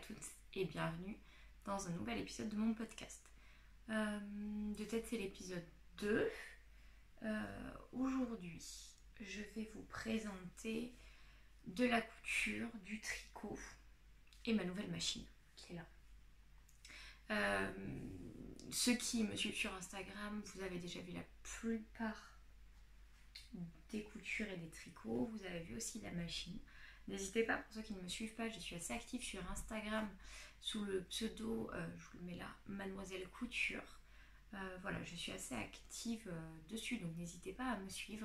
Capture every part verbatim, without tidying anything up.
toutes et bienvenue dans un nouvel épisode de mon podcast. Euh, de tête, c'est l'épisode deux. Euh, aujourd'hui, je vais vous présenter de la couture, du tricot et ma nouvelle machine qui est là. Euh, ceux qui me suivent sur Instagram, vous avez déjà vu la plupart des coutures et des tricots. Vous avez vu aussi la machine. N'hésitez pas, pour ceux qui ne me suivent pas, je suis assez active sur Instagram sous le pseudo, euh, je vous le mets là, Mademoiselle Couture. Euh, voilà, je suis assez active euh, dessus, donc n'hésitez pas à me suivre.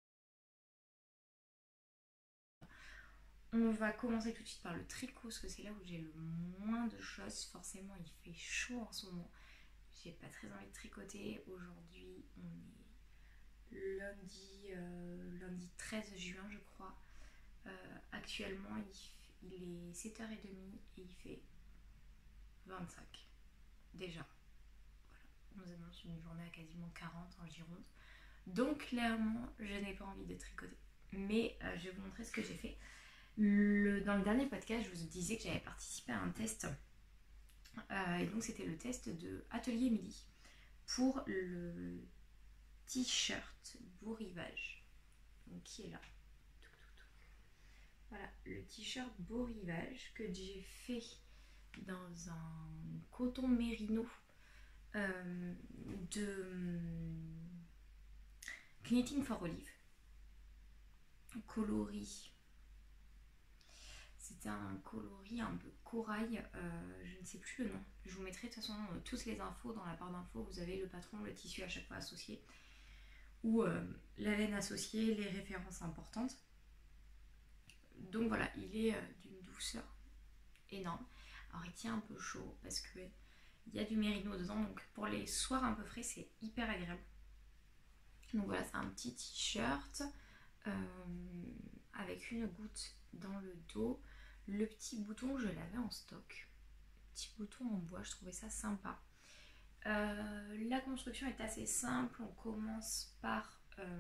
On va commencer tout de suite par le tricot, parce que c'est là où j'ai le moins de choses. Forcément, il fait chaud en ce moment. J'ai pas très envie de tricoter. Aujourd'hui, on est lundi, euh, lundi treize juin, je crois. Euh, actuellement, il, il est sept heures trente et il fait vingt-cinq. Déjà. Voilà. On nous annonce une journée à quasiment quarante en Gironde. Donc, clairement, je n'ai pas envie de tricoter. Mais euh, je vais vous montrer ce que j'ai fait. Le, dans le dernier podcast, je vous disais que j'avais participé à un test. Euh, et donc, c'était le test de Atelier Midi pour le t-shirt Beau Rivage. Donc, qui est là. Voilà, le t-shirt Beau Rivage que j'ai fait dans un coton mérino euh, de Knitting for Olive, coloris. C'était un coloris un peu corail, euh, je ne sais plus le nom. Je vous mettrai de toute façon euh, toutes les infos dans la barre d'infos. Vous avez le patron, le tissu à chaque fois associé, ou euh, la laine associée, les références importantes. Donc voilà, il est euh, d'une douceur énorme. Alors il tient un peu chaud parce que il y a du mérino dedans, donc pour les soirs un peu frais, c'est hyper agréable. Donc voilà, c'est un petit t-shirt euh, avec une goutte dans le dos. Le petit bouton, je l'avais en stock. Petit bouton en bois, je trouvais ça sympa. Euh, la construction est assez simple. On commence par, euh,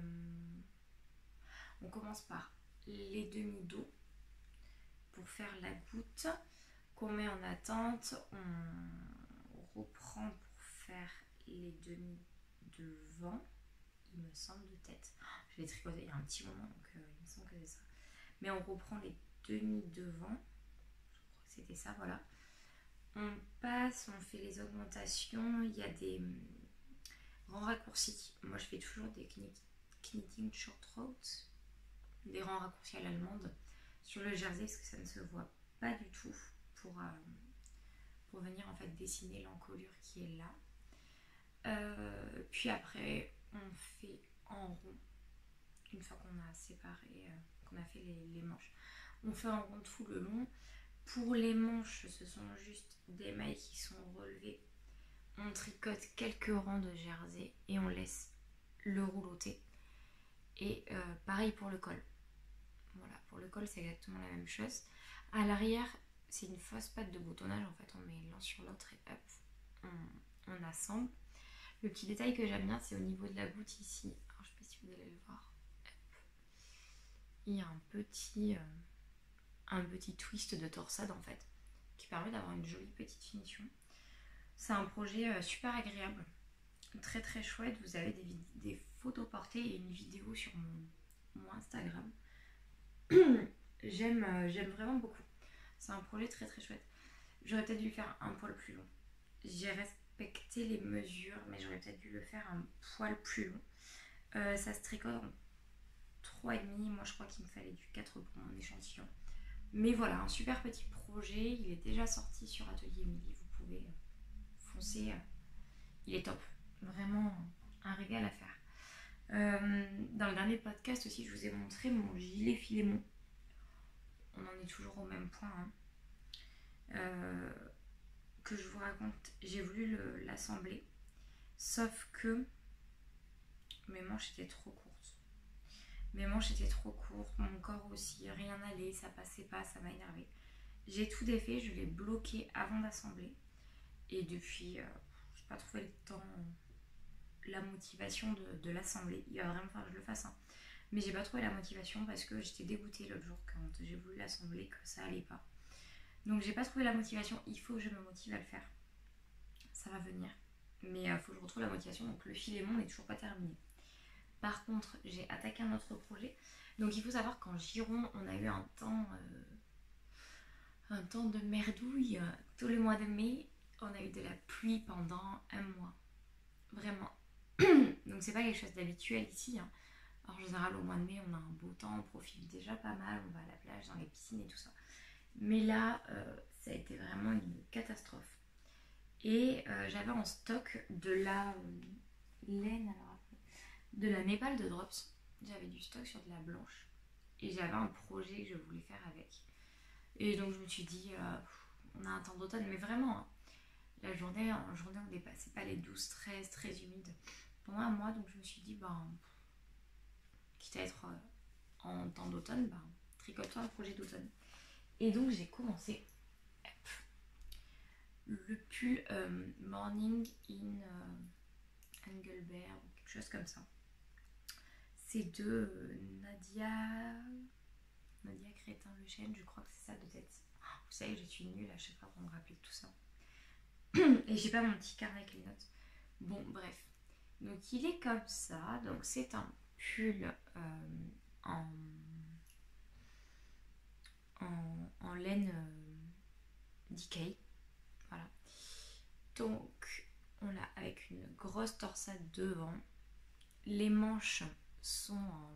on commence par les demi-dos pour faire la goutte qu'on met en attente. On reprend pour faire les demi devant, il me semble, de tête. Je l'ai tricoté il y a un petit moment, donc euh, il me semble que c'est ça. Mais on reprend les demi devant, je crois que c'était ça, voilà. On passe, on fait les augmentations, il y a des hum, rangs raccourcis. Moi je fais toujours des knitting short rows, des rangs raccourcis à l'allemande sur le jersey parce que ça ne se voit pas du tout pour, euh, pour venir en fait dessiner l'encolure qui est là. Euh, puis après on fait en rond une fois qu'on a séparé, euh, qu'on a fait les, les manches. On fait en rond tout le long. Pour les manches, ce sont juste des mailles qui sont relevées. On tricote quelques rangs de jersey et on laisse le rouloter. Et euh, pareil pour le col. Voilà, pour le col, c'est exactement la même chose. À l'arrière, c'est une fausse patte de boutonnage. En fait, on met l'un sur l'autre et hop, on, on assemble. Le petit détail que j'aime bien, c'est au niveau de la goutte ici. Alors, je ne sais pas si vous allez le voir. Hop. Il y a un petit, euh, un petit twist de torsade en fait, qui permet d'avoir une jolie petite finition. C'est un projet euh, super agréable, très très chouette. Vous avez des, des photos portées et une vidéo sur mon, mon Instagram. J'aime euh, j'aime vraiment beaucoup. C'est un projet très très chouette. J'aurais peut-être dû le faire un poil plus long. J'ai respecté les mesures, mais j'aurais peut-être dû le faire un poil plus long. Euh, ça se tricote en trois virgule cinq. Moi je crois qu'il me fallait du quatre pour mon échantillon. Mais voilà, un super petit projet. Il est déjà sorti sur Atelier Midi. Vous pouvez foncer. Il est top. Vraiment un régal à faire. Euh, dans le dernier podcast aussi, je vous ai montré mon gilet Filémon. On en est toujours au même point. Hein. Euh, que je vous raconte. J'ai voulu le, l'assembler. Sauf que mes manches étaient trop courtes. Mes manches étaient trop courtes. Mon corps aussi. Rien n'allait. Ça passait pas. Ça m'a énervé. J'ai tout défait. Je l'ai bloqué avant d'assembler. Et depuis, euh, je n'ai pas trouvé le temps, la motivation de, de l'assembler. Il va vraiment falloir que je le fasse. Hein. Mais j'ai pas trouvé la motivation parce que j'étais dégoûtée l'autre jour quand j'ai voulu l'assembler que ça allait pas. Donc j'ai pas trouvé la motivation, il faut que je me motive à le faire. Ça va venir. Mais il euh, faut que je retrouve la motivation, donc le filet-mon n'est toujours pas terminé. Par contre, j'ai attaqué un autre projet. Donc il faut savoir qu'en Gironde, on a eu un temps, euh, un temps de merdouille. Tout le mois de mai, on a eu de la pluie pendant un mois. Vraiment. Donc c'est pas quelque chose d'habituel ici. Hein. Alors, en général, au mois de mai, on a un beau temps, on profite déjà pas mal, on va à la plage, dans les piscines et tout ça. Mais là, euh, ça a été vraiment une catastrophe. Et euh, j'avais en stock de la euh, laine, alors de la Népal de Drops. J'avais du stock sur de la blanche. Et j'avais un projet que je voulais faire avec. Et donc je me suis dit, euh, on a un temps d'automne, mais vraiment, hein, la journée, en journée on dépassait pas les douze treize, très humides pendant un mois. Donc je me suis dit, ben, quitte à être euh, en temps d'automne, ben, tricote-toi un projet d'automne. Et donc j'ai commencé le pull euh, Morning in euh, Engelbert, quelque chose comme ça. C'est de euh, Nadia Nadia Crétin-Le Chêne, je crois que c'est ça de tête. Vous savez, je suis nulle à chaque fois pour me rappeler de tout ça. Et j'ai pas mon petit carnet avec les notes. Bon, bref. Donc il est comme ça. Donc c'est un pull euh, en, en, en laine euh, Decay. Voilà. Donc on l'a avec une grosse torsade devant. Les manches sont en,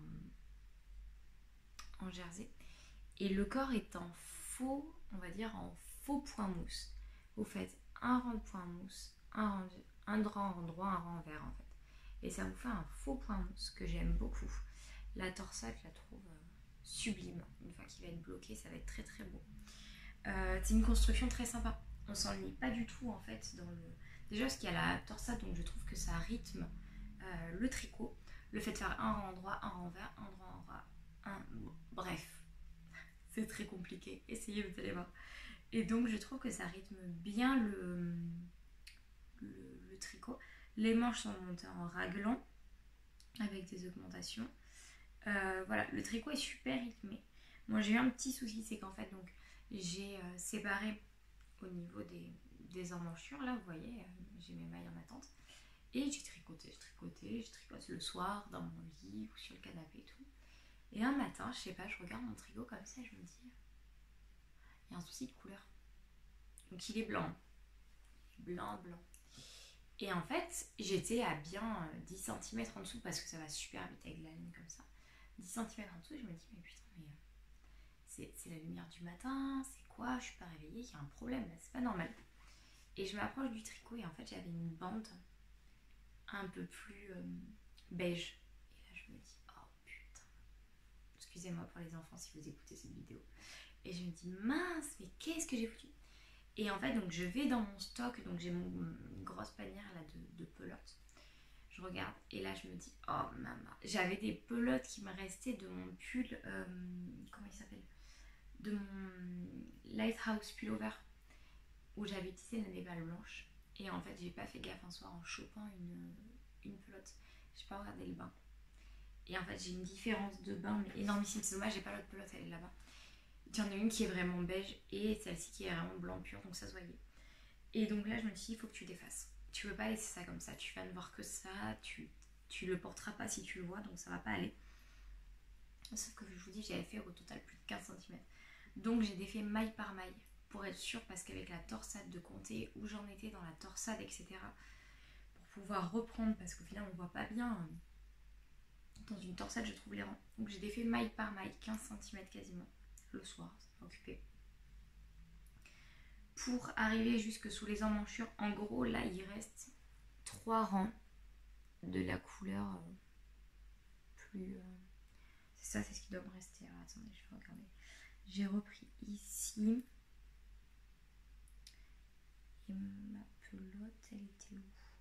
en jersey. Et le corps est en faux, on va dire en faux point mousse. Vous faites un rang de point mousse, un rang, de, un rang droit, un rang vert en fait. Et ça vous fait un faux point mousse que j'aime beaucoup. La torsade, je la trouve euh, sublime. Une fois qu'il va être bloqué, ça va être très très beau. Euh, c'est une construction très sympa. On s'ennuie pas du tout en fait dans le. Déjà parce qu'il y a la torsade, donc je trouve que ça rythme euh, le tricot. Le fait de faire un rang droit, un rang vert, un rang droit, un. Bref, c'est très compliqué. Essayez, vous allez voir. Et donc je trouve que ça rythme bien le, le, le tricot. Les manches sont montées en raglan avec des augmentations. Euh, voilà, le tricot est super rythmé. Moi j'ai eu un petit souci, c'est qu'en fait donc j'ai euh, séparé au niveau des, des emmanchures, là vous voyez, euh, j'ai mes mailles en attente. Et j'ai tricoté, j'ai tricoté, je tricote le soir dans mon lit ou sur le canapé et tout. Et un matin, je sais pas, je regarde mon tricot comme ça et je me dis, il y a un souci de couleur. Donc il est blanc. Blanc, blanc. Et en fait, j'étais à bien dix centimètres en dessous parce que ça va super vite avec la ligne comme ça. dix centimètres en dessous, et je me dis, mais putain, mais c'est, c'est la lumière du matin, c'est quoi? Je suis pas réveillée, il y a un problème là, c'est pas normal. Et je m'approche du tricot et en fait, j'avais une bande un peu plus euh, beige. Et là, je me dis, oh putain. Excusez-moi pour les enfants si vous écoutez cette vidéo. Et je me dis, mince, mais qu'est-ce que j'ai foutu? Et en fait, donc je vais dans mon stock, donc j'ai mon, une grosse panière là de, de pelotes. Je regarde et là je me dis, oh maman, j'avais des pelotes qui me restaient de mon pull, euh, comment il s'appelle? De mon Lighthouse Pullover, où j'avais tissé la nébale blanche. Et en fait, j'ai pas fait gaffe un soir en chopant une, une pelote. J'ai pas regardé le bain. Et en fait, j'ai une différence de bain, mais énormissime. C'est dommage, j'ai pas l'autre pelote, elle est là-bas. Il y en a une qui est vraiment beige et celle-ci qui est vraiment blanc pur, donc ça se voyait. Et donc là, je me suis dit, il faut que tu défasses. Tu veux pas laisser ça comme ça, tu vas ne voir que ça, tu, tu le porteras pas si tu le vois, donc ça va pas aller. Sauf que je vous dis, j'avais fait au total plus de quinze centimètres. Donc j'ai défait maille par maille pour être sûre, parce qu'avec la torsade de compter où j'en étais dans la torsade, et cetera. Pour pouvoir reprendre, parce qu'au final on voit pas bien. Dans une torsade, je trouve les rangs. Donc j'ai défait maille par maille, quinze centimètres quasiment. Le soir, ça m'a occupé. Pour arriver jusque sous les emmanchures, en gros, là, il reste trois rangs de la couleur euh, plus... Euh, c'est ça, c'est ce qui doit me rester. Alors, attendez, je vais regarder. J'ai repris ici. Et ma pelote, elle était où?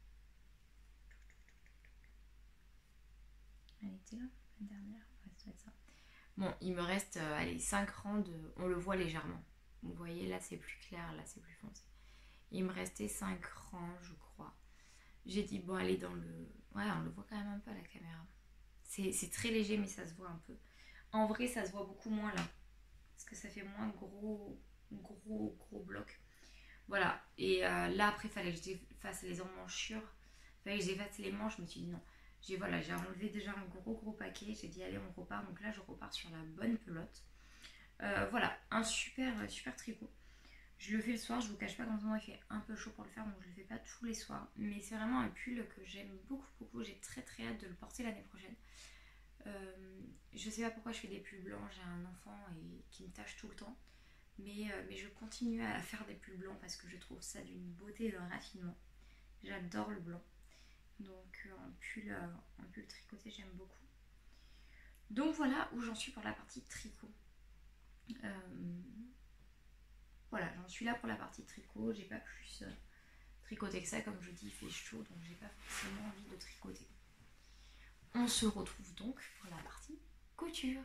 Elle était là, la dernière? Ouais, ça doit être ça. Bon, il me reste, euh, allez, cinq rangs de... On le voit légèrement. Vous voyez, là, c'est plus clair, là, c'est plus foncé. Il me restait cinq rangs, je crois. J'ai dit, bon, allez, dans le... Ouais, on le voit quand même un peu à la caméra. C'est, c'est très léger, mais ça se voit un peu. En vrai, ça se voit beaucoup moins, là. Parce que ça fait moins gros, gros gros bloc. Voilà, et euh, là après, il fallait que je défasse les emmanchures, il fallait que je défasse les manches. Je me suis dit non, j'ai voilà, j'ai enlevé déjà un gros gros paquet, j'ai dit allez, on repart. Donc là, je repars sur la bonne pelote. Euh, voilà, un super super tricot. Je le fais le soir, je vous cache pas qu'en ce moment il fait un peu chaud pour le faire, donc je le fais pas tous les soirs. Mais c'est vraiment un pull que j'aime beaucoup beaucoup, j'ai très très hâte de le porter l'année prochaine. Euh, je sais pas pourquoi je fais des pulls blancs, j'ai un enfant et qui me tâche tout le temps. Mais, euh, mais je continue à faire des pulls blancs parce que je trouve ça d'une beauté et d'un raffinement. J'adore le blanc. Donc euh, un, pull, euh, un pull tricoté, j'aime beaucoup. Donc voilà où j'en suis pour la partie tricot. Euh, voilà, j'en suis là pour la partie tricot. J'ai pas plus euh, tricoté que ça. Comme je dis, il fait chaud, donc j'ai pas forcément envie de tricoter. On se retrouve donc pour la partie couture.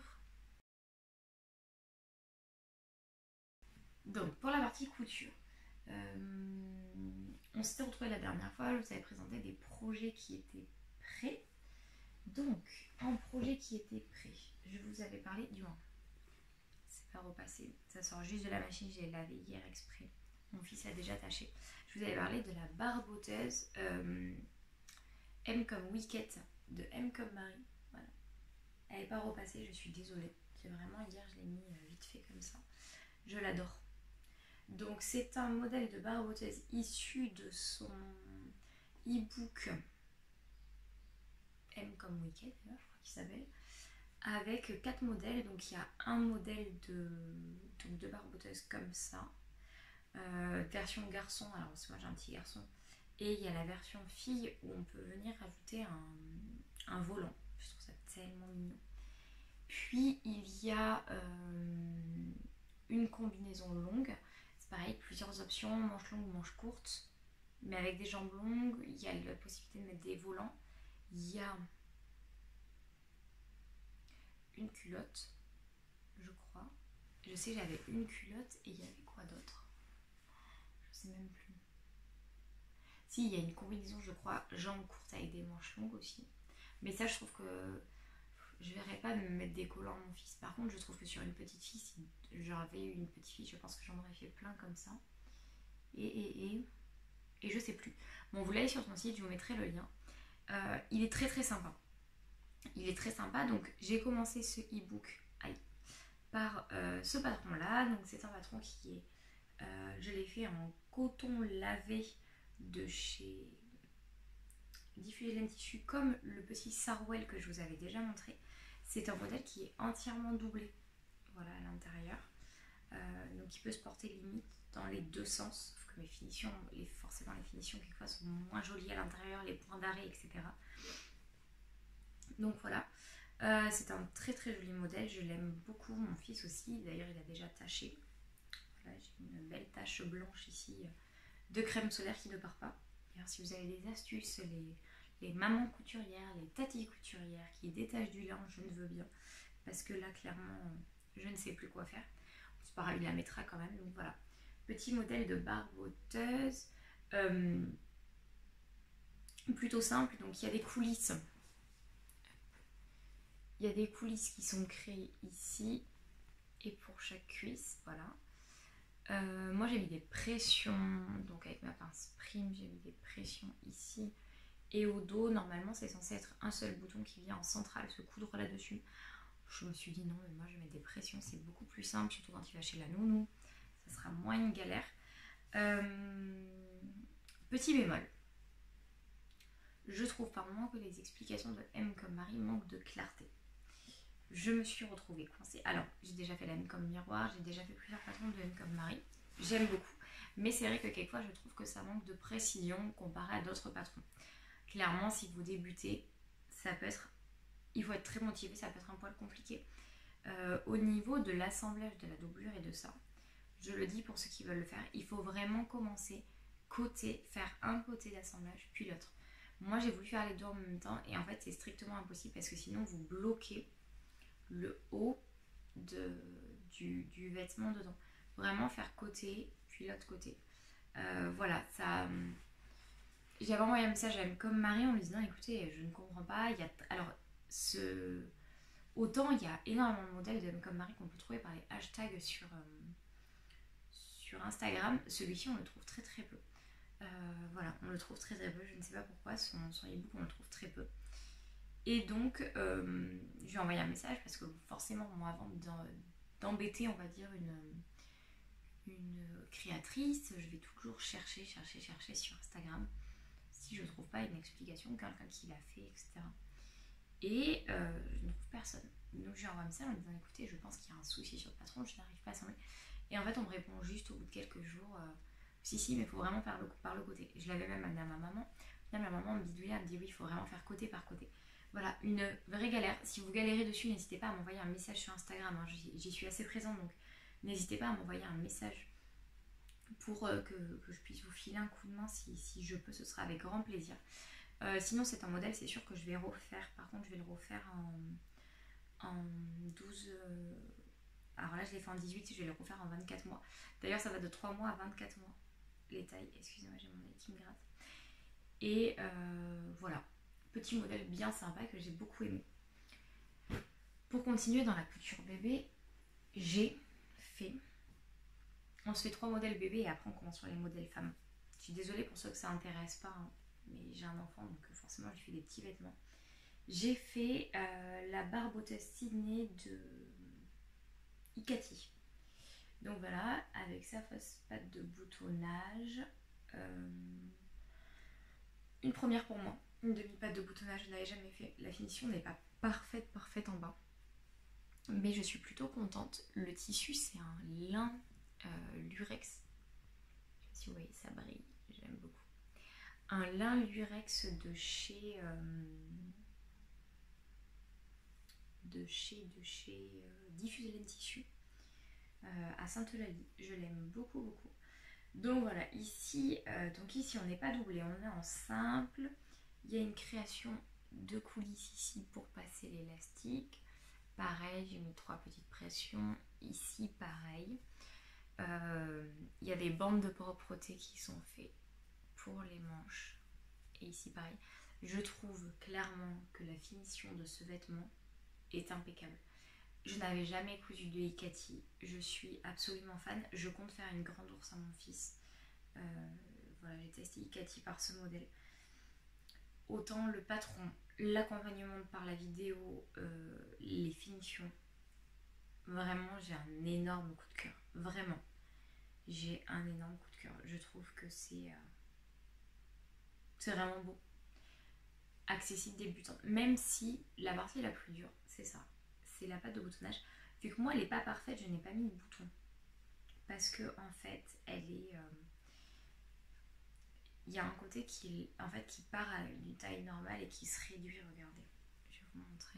Donc pour la partie couture, euh, on s'était retrouvés la dernière fois, je vous avais présenté des projets qui étaient prêts. Donc en projet qui était prêt, je vous avais parlé du moins. C'est pas repassé, ça sort juste de la machine, je l'ai lavé hier exprès. Mon fils a déjà taché. Je vous avais parlé de la barboteuse euh, M comme Wicket de M comme Marie. Voilà. Elle n'est pas repassée, je suis désolée. C'est vraiment hier, je l'ai mis vite fait comme ça. Je l'adore. Donc c'est un modèle de barboteuse issu de son e-book M comme Wicked, je crois qu'il s'appelle, avec quatre modèles. Donc il y a un modèle de, donc de barboteuse comme ça, euh, version garçon, alors moi j'ai un petit garçon, et il y a la version fille où on peut venir ajouter un, un volant. Je trouve ça tellement mignon. Puis il y a euh, une combinaison longue. Pareil, plusieurs options, manches longues, manches courtes, mais avec des jambes longues. Il y a la possibilité de mettre des volants. Il y a une culotte, je crois. Je sais, j'avais une culotte et il y avait quoi d'autre? Je sais même plus. Si, il y a une combinaison, je crois, jambes courtes avec des manches longues aussi. Mais ça, je trouve que je verrais pas me mettre des collants à mon fils. Par contre, je trouve que sur une petite fille, si j'avais eu une petite fille, je pense que j'en aurais fait plein comme ça. Et, et, et, et je sais plus. Bon, vous l'avez sur son site, je vous mettrai le lien. Euh, il est très très sympa. Il est très sympa. Donc, j'ai commencé ce e-book par euh, ce patron-là. Donc, c'est un patron qui est... Euh, je l'ai fait en coton lavé de chez Diffuser Laine Tissu, comme le petit Sarwell que je vous avais déjà montré. C'est un modèle qui est entièrement doublé. Voilà, à l'intérieur. Euh, donc, il peut se porter limite dans les deux sens, sauf que mes finitions, les, forcément les finitions quelquefois sont moins jolies à l'intérieur, les points d'arrêt, et cetera. Donc voilà, euh, c'est un très très joli modèle, je l'aime beaucoup, mon fils aussi, d'ailleurs il a déjà taché. Voilà, j'ai une belle tache blanche ici de crème solaire qui ne part pas. D'ailleurs, si vous avez des astuces, les, les mamans couturières, les tatis couturières qui détachent du lin, je ne veux bien, parce que là clairement je ne sais plus quoi faire. C'est pareil, il la mettra quand même, donc voilà. Petit modèle de barboteuse, euh, plutôt simple. Donc il y a des coulisses. Il y a des coulisses qui sont créées ici et pour chaque cuisse, voilà. Euh, moi j'ai mis des pressions, donc avec ma pince prime, j'ai mis des pressions ici et au dos. Normalement c'est censé être un seul bouton qui vient en centrale se coudre là-dessus. Je me suis dit non, mais moi je vais mettre des pressions, c'est beaucoup plus simple, surtout quand il va chez la nounou. Ça sera moins une galère. Euh, petit bémol, je trouve par moment que les explications de M comme Marie manquent de clarté. Je me suis retrouvée coincée. Alors, j'ai déjà fait la M comme miroir, j'ai déjà fait plusieurs patrons de M comme Marie. J'aime beaucoup. Mais c'est vrai que quelquefois, je trouve que ça manque de précision comparé à d'autres patrons. Clairement, si vous débutez, ça peut être... Il faut être très motivé, ça peut être un poil compliqué. Euh, au niveau de l'assemblage de la doublure et de ça, je le dis pour ceux qui veulent le faire, il faut vraiment commencer côté, faire un côté d'assemblage puis l'autre. Moi j'ai voulu faire les deux en même temps et en fait c'est strictement impossible parce que sinon vous bloquez le haut de, du, du vêtement dedans. Vraiment faire côté puis l'autre côté. Euh, voilà, ça... J'avais envoyé un message à M comme Marie en lui disant écoutez, je ne comprends pas, il y a... Alors, ce... Autant il y a énormément de modèles de M comme Marie qu'on peut trouver par les hashtags sur... Euh, Sur Instagram, celui-ci on le trouve très très peu. Euh, voilà, on le trouve très très peu, je ne sais pas pourquoi, son, son e-book on le trouve très peu. Et donc, euh, je lui ai envoyé un message parce que forcément, moi, avant d'embêter, on va dire, une, une créatrice, je vais toujours chercher, chercher, chercher sur Instagram si je ne trouve pas une explication, quelqu'un qui l'a fait, et cetera. Et euh, je ne trouve personne. Donc, je lui envoie un message en me disant, écoutez, je pense qu'il y a un souci sur le patron, je n'arrive pas à assembler. Et en fait, on me répond juste au bout de quelques jours, euh, si, si, mais il faut vraiment faire le, par le côté. Je l'avais même amené à ma maman. Là, ma maman me bidouillait, elle me dit, oui, il faut vraiment faire côté par côté. Voilà, une vraie galère. Si vous galérez dessus, n'hésitez pas à m'envoyer un message sur Instagram. Hein. J'y suis assez présente, donc n'hésitez pas à m'envoyer un message pour euh, que, que je puisse vous filer un coup de main si, si je peux. Ce sera avec grand plaisir. Euh, sinon, c'est un modèle, c'est sûr que je vais refaire. Par contre, je vais le refaire en, en douze... Euh... Alors là, je l'ai fait en dix-huit, je vais le refaire en vingt-quatre mois. D'ailleurs, ça va de trois mois à vingt-quatre mois. Les tailles, excusez-moi, j'ai mon œil qui me gratte. Et euh, voilà. Petit modèle bien sympa que j'ai beaucoup aimé. Pour continuer dans la couture bébé, j'ai fait... On se fait trois modèles bébé et après on commence sur les modèles femmes. Je suis désolée pour ceux que ça intéresse pas, hein, mais j'ai un enfant donc forcément je lui fais des petits vêtements. J'ai fait euh, la barboteuse Sydney de Ikati. Donc voilà, avec sa fausse patte de boutonnage. Euh, une première pour moi. Une demi-patte de boutonnage, je n'avais jamais fait. La finition n'est pas parfaite, parfaite en bas. Mais je suis plutôt contente. Le tissu, c'est un lin euh, lurex. Je sais pas si vous voyez, ça brille. J'aime beaucoup. Un lin lurex de chez... Euh, de chez... de chez euh, Diffuse Laine Tissu. Euh, à Sainte-Eulalie. Je l'aime beaucoup, beaucoup. Donc voilà, ici, euh, donc ici on n'est pas doublé, on est en simple. Il y a une création de coulisses ici pour passer l'élastique. Pareil, j'ai mis trois petites pressions. Ici, pareil. Euh, il y a des bandes de propreté qui sont faites pour les manches. Et ici, pareil. Je trouve clairement que la finition de ce vêtement est impeccable. Je n'avais jamais cousu de Ikati. Je suis absolument fan. Je compte faire une grande ours à mon fils. Euh, voilà, j'ai testé Ikati par ce modèle. Autant le patron, l'accompagnement par la vidéo, euh, les finitions. Vraiment, j'ai un énorme coup de cœur. Vraiment. J'ai un énorme coup de cœur. Je trouve que c'est... Euh, c'est vraiment beau. Accessible débutant. Même si la partie la plus dure, c'est ça. C'est la patte de boutonnage. Vu que moi, elle n'est pas parfaite, je n'ai pas mis de bouton. Parce que, en fait, elle est... Euh, il y a un côté qui, en fait, qui part d'une taille normale et qui se réduit. Regardez, je vais vous montrer.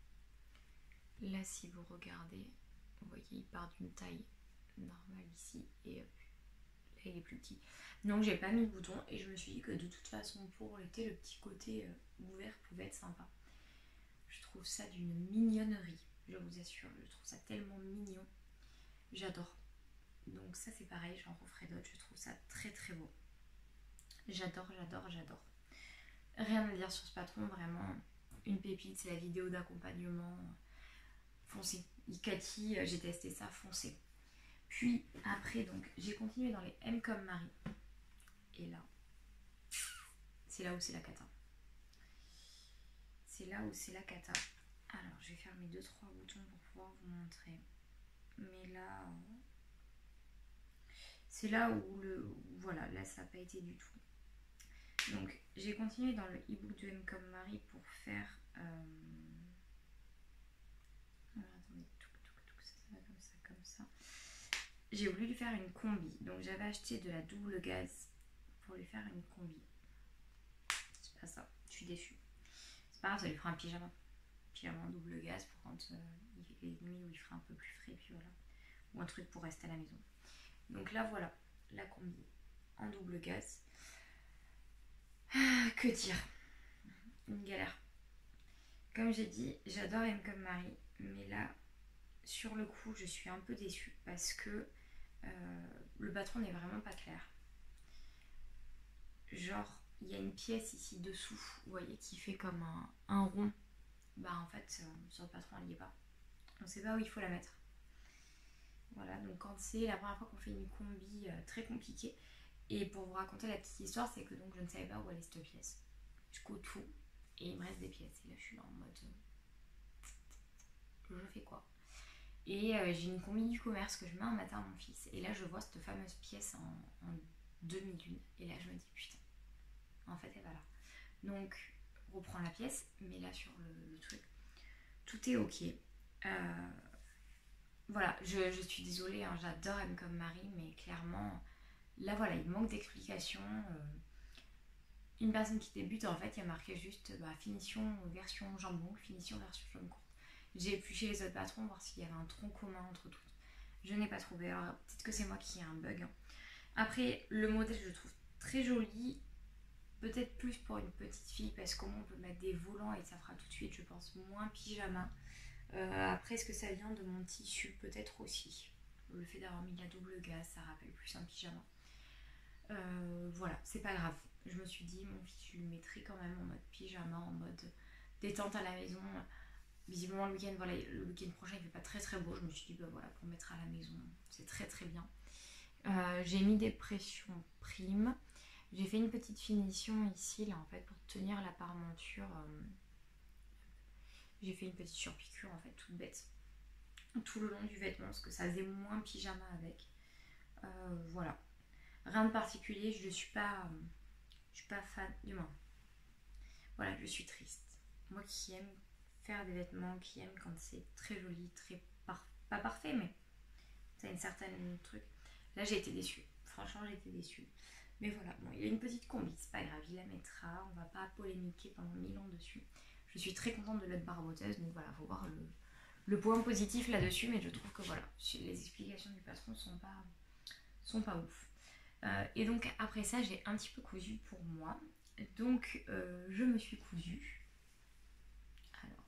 Là, si vous regardez, vous voyez, il part d'une taille normale ici et hop, là, il est plus petit. Donc, j'ai pas mis de bouton et je me suis dit que de toute façon, pour l'été, le petit côté euh, ouvert pouvait être sympa. Je trouve ça d'une mignonnerie, je vous assure. Je trouve ça tellement mignon. J'adore. Donc, ça, c'est pareil, j'en referai d'autres. Je trouve ça très très beau. J'adore, j'adore, j'adore. Rien à dire sur ce patron, vraiment une pépite. C'est la vidéo d'accompagnement. Foncez. Ikati, j'ai testé ça, foncez. Puis après, donc, j'ai continué dans les M comme Marie. Et là, c'est là où c'est la cata. C'est là où c'est la cata. Alors, je vais faire mes deux trois boutons pour pouvoir vous montrer. Mais là, c'est là où le... Voilà, là, ça n'a pas été du tout. Donc, j'ai continué dans le e-book de M comme Marie pour faire... Euh... Alors, attendez, touc, touc, touc, ça, ça va comme ça, comme ça. J'ai voulu lui faire une combi. Donc, j'avais acheté de la double gaze pour lui faire une combi. C'est pas ça, je suis déçue. C'est pas grave, ça lui fera un pyjama. Pyjama en double gaze pour quand euh, il fait les nuits où il fera un peu plus frais, puis voilà. Ou un truc pour rester à la maison. Donc là, voilà, la combi en double gaze. Ah, que dire? Une galère. Comme j'ai dit, j'adore M comme Marie, mais là, sur le coup, je suis un peu déçue parce que euh, le patron n'est vraiment pas clair. Genre, il y a une pièce ici dessous, vous voyez, qui fait comme un, un rond. Bah en fait, euh, sur le patron, elle n'y est pas. On ne sait pas où il faut la mettre. Voilà, donc quand c'est la première fois qu'on fait une combi euh, très compliquée. Et pour vous raconter la petite histoire, c'est que donc je ne savais pas où allait cette pièce. Je cours tout et il me reste des pièces. Et là je suis là en mode euh, je fais quoi? Et euh, j'ai une combi du commerce que je mets un matin à mon fils. Et là je vois cette fameuse pièce en, en demi-lune. Et là je me dis putain, en fait elle va là. Donc on reprend la pièce, mais là sur le, le truc, tout est ok. Euh, voilà, je, je suis désolée, hein, j'adore M comme Marie, mais clairement, là voilà, il manque d'explications. Euh, une personne qui débute, en fait, il y a marqué juste bah, finition version jambon, finition version jambe courte. J'ai épluché les autres patrons, voir s'il y avait un tronc commun entre toutes. Je n'ai pas trouvé, alors peut-être que c'est moi qui ai un bug. Hein. Après, le modèle, je le trouve très joli. Peut-être plus pour une petite fille, parce qu'au moins on peut mettre des volants et ça fera tout de suite, je pense, moins pyjama. Euh, après, est-ce que ça vient de mon tissu? Peut-être aussi. Le fait d'avoir mis de la double gaze, ça rappelle plus un pyjama. Euh, voilà, c'est pas grave. Je me suis dit, mon fils, je lui mettrai quand même en mode pyjama, en mode détente à la maison. Visiblement, le week-end, voilà, le week-end prochain, il fait pas très très beau. Je me suis dit, bah voilà, pour mettre à la maison, c'est très très bien. Euh, j'ai mis des pressions primes. J'ai fait une petite finition ici, là, en fait, pour tenir la parmenture. Euh, j'ai fait une petite surpiqûre, en fait, toute bête, tout le long du vêtement, parce que ça faisait moins pyjama avec. Euh, voilà. Rien de particulier, je ne suis pas, euh, je suis pas fan, du moins. Voilà, je suis triste. Moi qui aime faire des vêtements, qui aime quand c'est très joli, très par... pas parfait, mais ça a une certaine truc. Là, j'ai été déçue. Franchement, j'ai été déçue. Mais voilà, bon, il y a une petite combi, c'est pas grave, il la mettra. On va pas polémiquer pendant mille ans dessus. Je suis très contente de l'être barboteuse, donc voilà, faut voir le, le point positif là-dessus, mais je trouve que voilà, les explications du patron sont pas, sont pas ouf. Euh, et donc après ça, j'ai un petit peu cousu pour moi. Donc euh, je me suis cousue. Alors,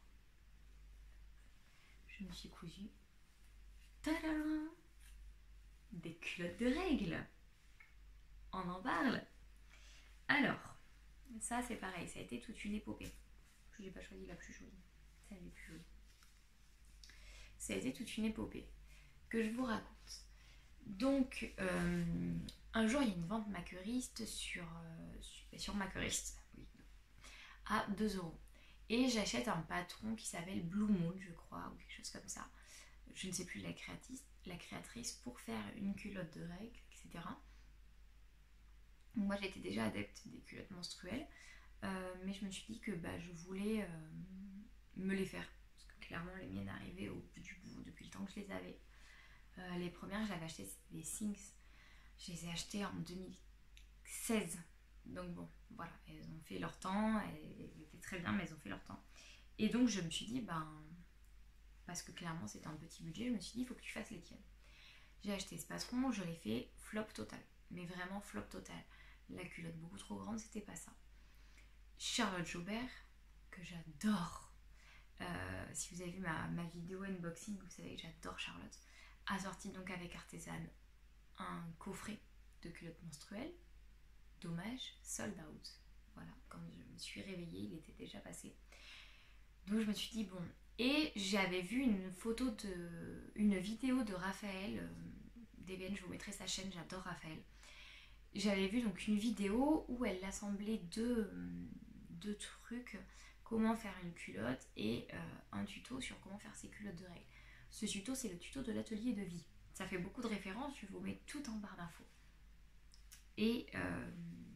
je me suis cousue. Tadam! Des culottes de règles. On en parle. Alors, ça c'est pareil, ça a été toute une épopée. Je n'ai pas choisi la plus jolie. Celle est plus jolie. Ça a été toute une épopée que je vous raconte. Donc, euh, un jour, il y a une vente maqueriste sur, euh, sur, sur Maqueriste, oui, à deux euros. Et j'achète un patron qui s'appelle Blue Moon, je crois, ou quelque chose comme ça. Je ne sais plus la créatrice, la créatrice pour faire une culotte de règles, et cetera. Donc moi, j'étais déjà adepte des culottes menstruelles, euh, mais je me suis dit que bah, je voulais euh, me les faire. Parce que clairement, les miennes arrivaient au bout du bout depuis le temps que je les avais. Euh, les premières, j'avais acheté des Sinks. Je les ai achetées en deux mille seize. Donc bon, voilà, elles ont fait leur temps. Elles étaient très bien, mais elles ont fait leur temps. Et donc je me suis dit, ben, parce que clairement c'était un petit budget, je me suis dit, il faut que tu fasses les tiennes. J'ai acheté ce patron, je l'ai fait flop total. Mais vraiment flop total. La culotte beaucoup trop grande, c'était pas ça. Charlotte Jobert, que j'adore. Euh, si vous avez vu ma, ma vidéo unboxing, vous savez que j'adore Charlotte. A sorti donc avec Artisan un coffret de culottes menstruelles. Dommage, sold out. Voilà, quand je me suis réveillée, il était déjà passé. Donc je me suis dit bon. Et j'avais vu une photo de, une vidéo de Raphaël euh, D B N, je vous mettrai sa chaîne, j'adore Raphaël. J'avais vu donc une vidéo où elle assemblait deux, deux trucs, comment faire une culotte et euh, un tuto sur comment faire ses culottes de règles. Ce tuto, c'est le tuto de l'atelier de vie. Ça fait beaucoup de références, je vous mets tout en barre d'infos. Et, euh,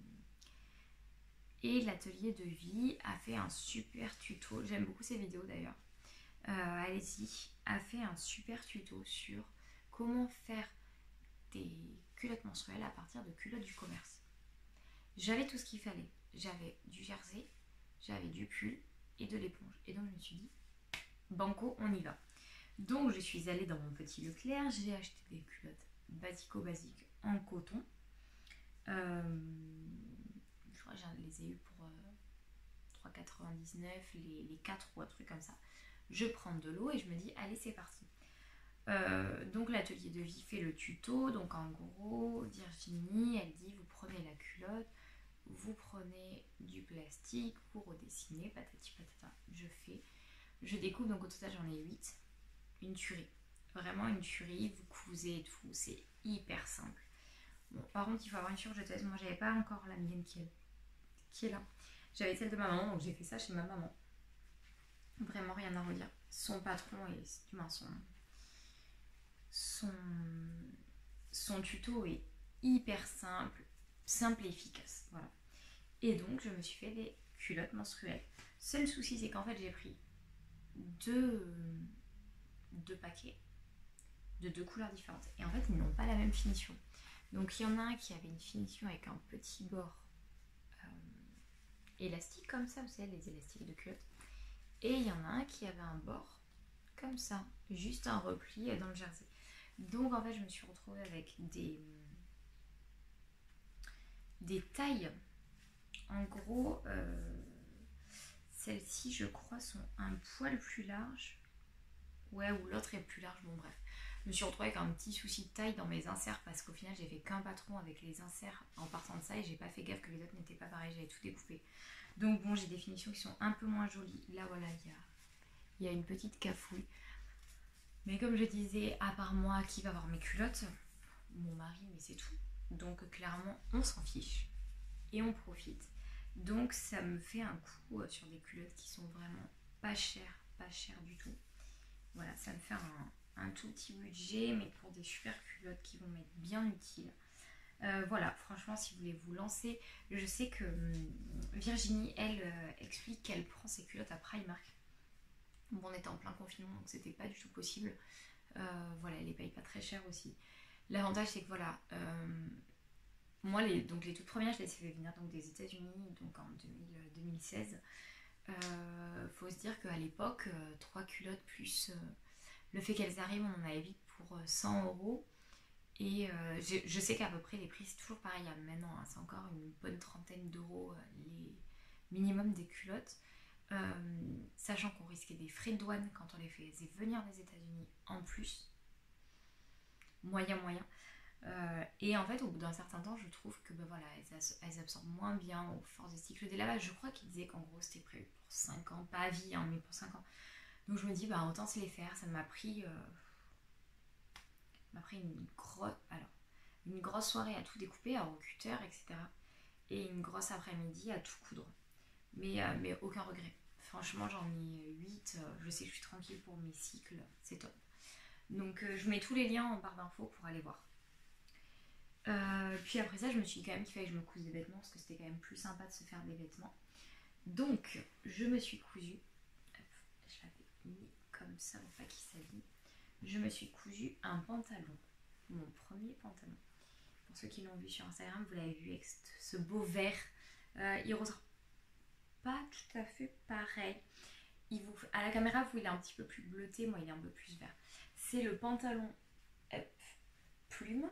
et l'atelier de vie a fait un super tuto. J'aime beaucoup ces vidéos d'ailleurs. Euh, allez-y, a fait un super tuto sur comment faire des culottes menstruelles à partir de culottes du commerce. J'avais tout ce qu'il fallait. J'avais du jersey, j'avais du pull et de l'éponge. Et donc je me suis dit, banco, on y va. Donc je suis allée dans mon petit Leclerc, j'ai acheté des culottes basico-basiques en coton. Euh, je crois que je les ai eues pour euh, trois euros quatre-vingt-dix-neuf, les, les quatre ou un truc comme ça. Je prends de l'eau et je me dis, allez c'est parti. Euh, donc l'atelier de vie fait le tuto. Donc en gros, Virginie, elle dit, vous prenez la culotte, vous prenez du plastique, vous redessinez, patati patata. Je fais, je découpe, donc au total j'en ai huit. Une tuerie. Vraiment une tuerie, vous cousez et tout, c'est hyper simple. Bon, par contre, il faut avoir une surjeteuse. Moi, j'avais pas encore la mienne qui est, qui est là. J'avais celle de ma maman, donc j'ai fait ça chez ma maman. Vraiment rien à redire. Son patron est du moins son, son, son tuto est hyper simple, simple et efficace. Voilà. Et donc, je me suis fait des culottes menstruelles. Seul souci, c'est qu'en fait, j'ai pris deux, deux paquets de deux couleurs différentes. Et en fait, ils n'ont pas la même finition. Donc, il y en a un qui avait une finition avec un petit bord euh, élastique, comme ça, vous savez, les élastiques de culotte. Et il y en a un qui avait un bord comme ça, juste un repli dans le jersey. Donc, en fait, je me suis retrouvée avec des, des tailles. En gros, euh, celles-ci, je crois, sont un poil plus larges. Ouais, ou l'autre est plus large, bon bref. Je me suis retrouvée avec un petit souci de taille dans mes inserts parce qu'au final, j'ai fait qu'un patron avec les inserts en partant de ça et j'ai pas fait gaffe que les autres n'étaient pas pareils, j'avais tout découpé. Donc bon, j'ai des finitions qui sont un peu moins jolies. Là, voilà, il y a, il y a une petite cafouille. Mais comme je disais, à part moi, qui va avoir mes culottes? Mon mari, mais c'est tout. Donc clairement, on s'en fiche et on profite. Donc ça me fait un coup sur des culottes qui sont vraiment pas chères, pas chères du tout. Voilà, ça me fait un, un tout petit budget, mais pour des super culottes qui vont m'être bien utiles. Euh, voilà, franchement, si vous voulez vous lancer, je sais que hum, Virginie, elle, euh, explique qu'elle prend ses culottes à Primark. Bon, on était en plein confinement, donc c'était pas du tout possible. Euh, voilà, elle les paye pas très cher aussi. L'avantage, c'est que voilà, euh, moi, les, donc les toutes premières, je les ai fait venir donc, des États-Unis, donc en deux mille, deux mille seize. Euh, faut se dire qu'à l'époque, euh, trois culottes plus euh, le fait qu'elles arrivent, on en avait vite pour euh, cent euros. Et euh, je, je sais qu'à peu près les prix c'est toujours pareil à maintenant, hein, c'est encore une bonne trentaine d'euros euh, les minimum des culottes. Euh, sachant qu'on risquait des frais de douane quand on les faisait venir des États-Unis en plus. Moyen, moyen. Euh, et en fait, au bout d'un certain temps, je trouve que ben voilà, elles, elles absorbent moins bien aux forces de cycle des lavages. Je crois qu'ils disaient qu'en gros c'était prévu pour cinq ans, pas à vie, hein, mais pour cinq ans. Donc je me dis, bah autant se les faire. Ça m'a pris, euh, m'a pris une, gro alors, une grosse soirée à tout découper, à recuter, et cetera. Et une grosse après-midi à tout coudre. Mais, euh, mais aucun regret. Franchement, j'en ai huit. Euh, je sais que je suis tranquille pour mes cycles. C'est top. Donc euh, je vous mets tous les liens en barre d'infos pour aller voir. Euh, puis après ça, je me suis dit quand même qu'il fallait que je me couse des vêtements parce que c'était quand même plus sympa de se faire des vêtements. Donc, je me suis cousu. Hop, je l'avais mis comme ça pour pas qu'il s'abîme. Je me suis cousu un pantalon. Mon premier pantalon. Pour ceux qui l'ont vu sur Instagram, vous l'avez vu avec ce beau vert. Euh, il ressemble pas tout à fait pareil. Il vous, à la caméra, vous, il est un petit peu plus bleuté. Moi, il est un peu plus vert. C'est le pantalon hop, plume.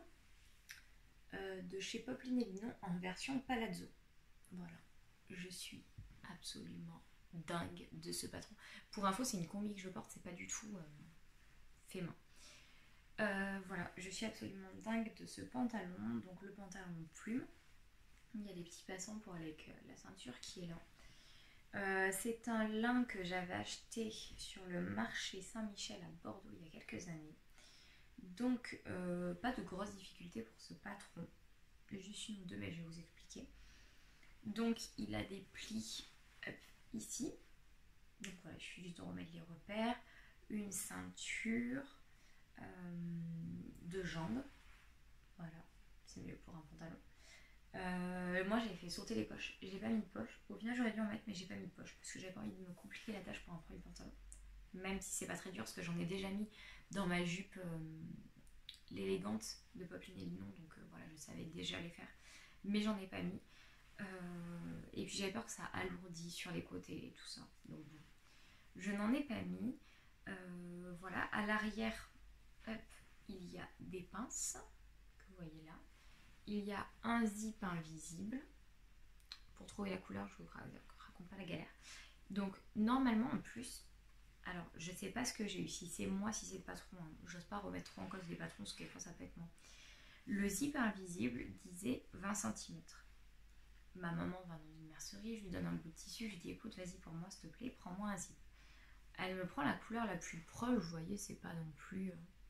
Euh, de chez Poplin et Lino en version palazzo. Voilà, je suis absolument dingue de ce patron. Pour info, c'est une combi que je porte, c'est pas du tout euh, fait main. Euh, voilà, je suis absolument dingue de ce pantalon. Donc le pantalon plume, il y a des petits passants pour aller avec la ceinture qui est là. Euh, c'est un lin que j'avais acheté sur le marché Saint-Michel à Bordeaux il y a quelques années. Donc, euh, pas de grosses difficultés pour ce patron. Juste une ou deux, mais je vais vous expliquer. Donc, il a des plis hop, ici. Donc voilà, je suis juste de remettre les repères. Une ceinture, euh, deux jambes. Voilà, c'est mieux pour un pantalon. Euh, moi, j'ai fait sauter les poches. J'ai pas mis de poche. Au final, j'aurais dû en mettre, mais j'ai pas mis de poche parce que j'avais pas envie de me compliquer la tâche pour un premier pantalon. Même si c'est pas très dur, parce que j'en ai déjà mis dans ma jupe euh, l'élégante de Poplin et Lino, donc euh, voilà, je savais déjà les faire, mais j'en ai pas mis. Euh, et puis j'avais peur que ça alourdit sur les côtés et tout ça, donc bon, je n'en ai pas mis. Euh, voilà, à l'arrière, hop, il y a des pinces que vous voyez là. Il y a un zip invisible. Pour trouver la couleur, je vous raconte pas la galère. Donc normalement en plus, alors je sais pas ce que j'ai eu, si c'est moi, si c'est le patron, hein. J'ose pas remettre trop en cause les patrons, parce que quelquefois ça peut être moi. Le zip invisible disait vingt centimètres. Ma maman va dans une mercerie, je lui donne un bout de tissu, je lui dis écoute, vas-y pour moi s'il te plaît, prends-moi un zip. Elle me prend la couleur la plus proche, vous voyez, c'est pas non plus...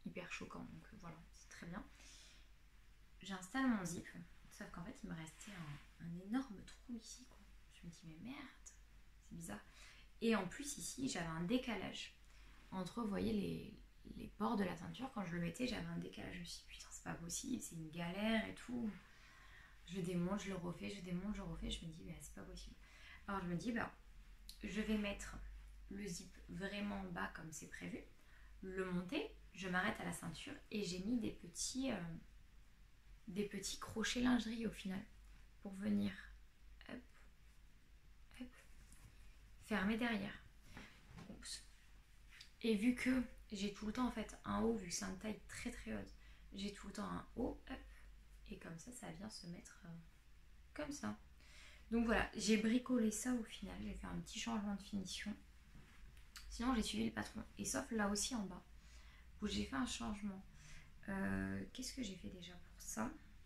hyper choquant, donc euh, voilà, c'est très bien. J'installe mon zip, sauf qu'en fait il me restait un, un énorme trou ici, quoi. Je me dis mais merde, c'est bizarre. Et en plus ici j'avais un décalage entre, vous voyez, les, les bords de la ceinture. Quand je le mettais j'avais un décalage, je me suis dit putain c'est pas possible, c'est une galère et tout. Je démonte, je le refais, je démonte, je refais, je me dis bah c'est pas possible. Alors je me dis bah je vais mettre le zip vraiment bas comme c'est prévu, le monter, je m'arrête à la ceinture et j'ai mis des petits... Euh, des petits crochets lingerie au final pour venir hop, hop, fermer derrière. Oups. Et vu que j'ai tout le temps en fait un haut, vu que c'est une taille très très haute, j'ai tout le temps un haut, hop, et comme ça ça vient se mettre euh, comme ça. Donc voilà, j'ai bricolé ça au final, j'ai fait un petit changement de finition. Sinon j'ai suivi le patron, et sauf là aussi en bas où j'ai fait un changement. Euh, qu'est-ce que j'ai fait déjà pour ça?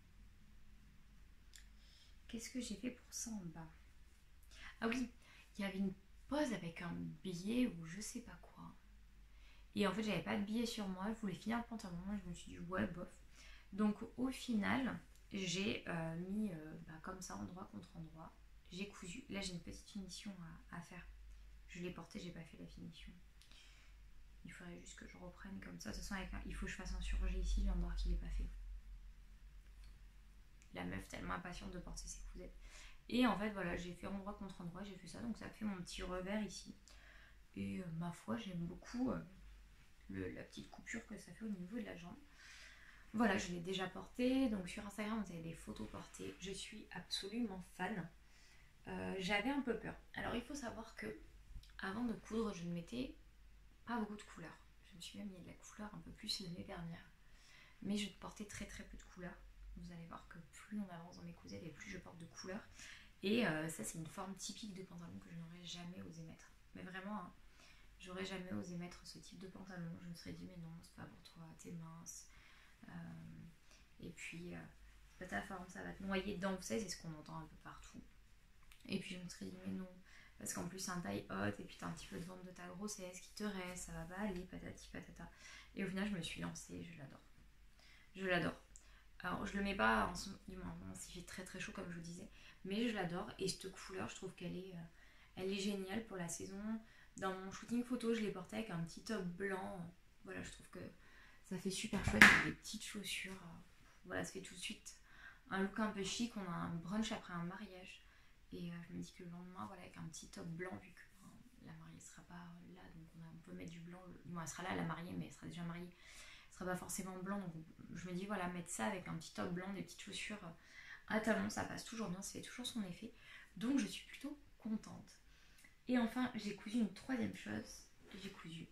Qu'est-ce que j'ai fait pour ça en bas? Ah oui, il y avait une pose avec un billet ou je sais pas quoi. Et en fait, j'avais pas de billet sur moi. Je voulais finir le pantalon. Je me suis dit, ouais, bof. Donc, au final, j'ai euh, mis euh, bah, comme ça, endroit contre endroit. J'ai cousu. Là, j'ai une petite finition à, à faire. Je l'ai porté, j'ai pas fait la finition. Il faudrait juste que je reprenne comme ça. De toute façon, avec un... il faut que je fasse un surjet ici. Je viens de voir qu'il n'est pas fait. La meuf tellement impatiente de porter ses cousettes. Et en fait voilà, j'ai fait endroit contre endroit, j'ai fait ça, donc ça fait mon petit revers ici. Et euh, ma foi, j'aime beaucoup euh, le, la petite coupure que ça fait au niveau de la jambe. Voilà, je l'ai déjà porté, donc sur Instagram vous avez des photos portées. Je suis absolument fan. Euh, j'avais un peu peur. Alors il faut savoir que avant de coudre, je ne mettais pas beaucoup de couleurs. Je me suis même mis de la couleur un peu plus l'année dernière. Mais je portais très très peu de couleurs. Vous allez voir que plus on avance dans mes cousettes et plus je porte de couleurs. Et euh, ça c'est une forme typique de pantalon que je n'aurais jamais osé mettre. Mais vraiment, hein, j'aurais jamais osé mettre ce type de pantalon. Je me serais dit mais non, c'est pas pour toi, t'es mince. Euh, et puis euh, c'est pas ta forme, ça va te noyer dedans. Vous savez, c'est ce qu'on entend un peu partout. Et puis je me serais dit mais non. Parce qu'en plus c'est un taille haute et puis t'as un petit peu de ventre de ta grossesse qui te reste, ça va pas aller, patati patata. Et au final je me suis lancée, je l'adore. Je l'adore. Alors je le mets pas en ce du moment, s'il fait très très chaud comme je vous disais, mais je l'adore et cette couleur je trouve qu'elle est, euh, elle est géniale pour la saison. Dans mon shooting photo je l'ai porté avec un petit top blanc, voilà je trouve que ça fait super chouette avec des petites chaussures, voilà ça fait tout de suite un look un peu chic, on a un brunch après un mariage et euh, je me dis que le lendemain voilà avec un petit top blanc vu que hein, la mariée sera pas là donc on, a, on peut mettre du blanc, du moins elle sera là la mariée mais elle sera déjà mariée. Ce sera pas forcément blanc, donc je me dis voilà, mettre ça avec un petit top blanc, des petites chaussures à talons, ça passe toujours bien, ça fait toujours son effet, donc je suis plutôt contente. Et enfin j'ai cousu une troisième chose, j'ai cousu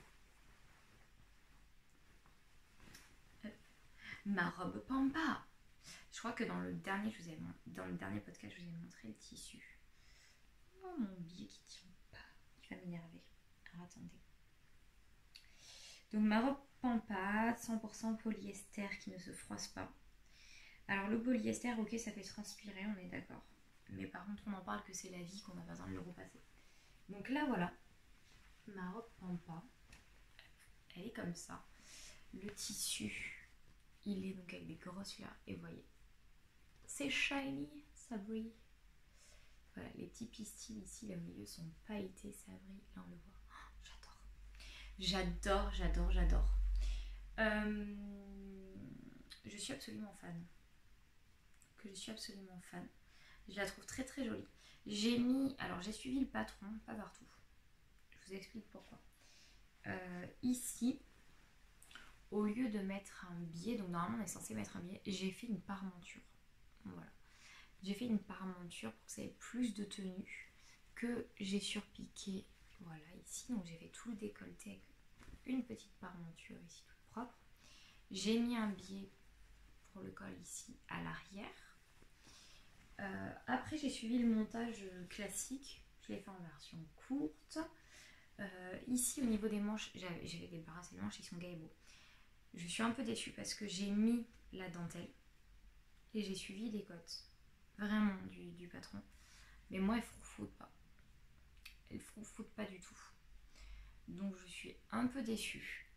ma robe pampa. Je crois que dans le dernier, je vous ai, dans le dernier podcast, je vous ai montré le tissu. Oh mon billet qui tient pas, il va m'énerver. Alors attendez. Donc ma robe pampa, cent pour cent polyester qui ne se froisse pas. Alors le polyester, ok, ça fait transpirer, on est d'accord. Mais par contre, on en parle que c'est la vie, qu'on a besoin de le repasser. Donc là, voilà, ma robe pampa, elle est comme ça. Le tissu, il est donc avec des grosses fleurs, et vous voyez, c'est shiny, ça brille. Voilà, les petits pistils ici, là au milieu, sont pailletés, ça brille. Là, on le voit. Oh, j'adore. J'adore, j'adore, j'adore. Euh, je suis absolument fan. Que je suis absolument fan. Je la trouve très très jolie. J'ai mis, alors j'ai suivi le patron, pas partout. Je vous explique pourquoi. Euh, ici, au lieu de mettre un biais, donc normalement on est censé mettre un biais, j'ai fait une parmenture. Voilà. J'ai fait une parmenture pour que ça ait plus de tenue que j'ai surpiqué. Voilà, ici, donc j'ai fait tout le décolleté avec une petite parmenture ici toute propre. J'ai mis un biais pour le col ici à l'arrière. Euh, après j'ai suivi le montage classique, je l'ai fait en version courte. Euh, ici au niveau des manches, j'avais débarrassé les manches, ils sont gaillebots. Je suis un peu déçue parce que j'ai mis la dentelle et j'ai suivi les côtes vraiment du, du patron. Mais moi elle froufoutent pas. Elle froufoutent pas du tout. Donc je suis un peu déçue.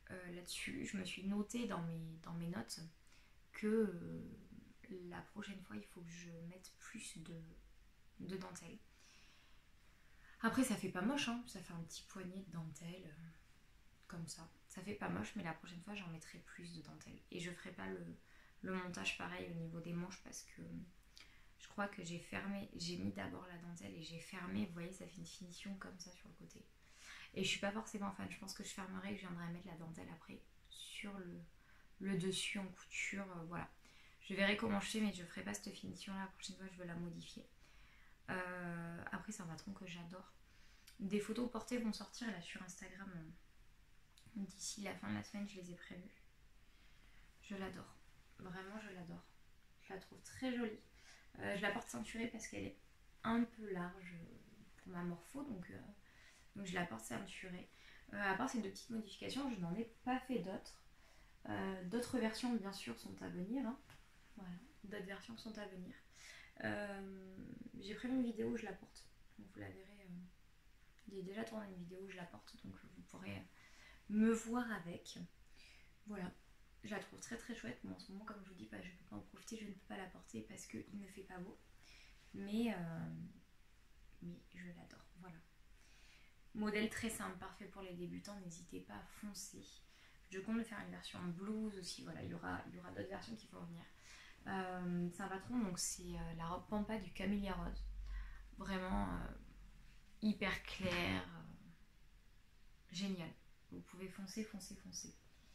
euh, là-dessus. Je me suis notée dans mes, dans mes notes que euh, la prochaine fois, il faut que je mette plus de, de dentelle. Après, ça fait pas moche, hein. Ça fait un petit poignet de dentelle, euh, comme ça. Ça fait pas moche, mais la prochaine fois, j'en mettrai plus de dentelle. Et je ferai pas le, le montage pareil au niveau des manches parce que je crois que j'ai fermé, j'ai mis d'abord la dentelle et j'ai fermé. Vous voyez, ça fait une finition comme ça sur le côté. Et je suis pas forcément fan. Je pense que je fermerai et que je viendrai mettre la dentelle après sur le, le dessus en couture. Euh, voilà. Je verrai comment je fais, mais je ferai pas cette finition là. La prochaine fois, je veux la modifier. Euh, après, c'est un patron que j'adore. Des photos portées vont sortir là sur Instagram. D'ici la fin de la semaine, je les ai prévues. Je l'adore. Vraiment, je l'adore. Je la trouve très jolie. Euh, je la porte ceinturée parce qu'elle est un peu large pour ma morpho. Donc, euh, donc je la porte ceinturée. Euh, à part ces deux petites modifications, je n'en ai pas fait d'autres. Euh, d'autres versions, bien sûr, sont à venir. Hein. Voilà. D'autres versions sont à venir. Euh, j'ai prévu une vidéo où je la porte. Donc vous la verrez. Euh, j'ai déjà tourné une vidéo où je la porte. Donc vous pourrez me voir avec. Voilà. Je la trouve très très chouette. Bon, en ce moment, comme je vous dis, bah, je ne peux pas en profiter. Je ne peux pas la porter parce qu'il ne fait pas beau. Mais, euh, mais je l'adore. Voilà. Modèle très simple, parfait pour les débutants. N'hésitez pas à foncer. Je compte faire une version blouse aussi. Voilà, il y aura, il y aura d'autres versions qui vont venir. Euh, c'est un patron, donc c'est euh, la robe Pampa du Camélia Rose. Vraiment euh, hyper clair. Euh, génial. Vous pouvez foncer, foncer, foncer.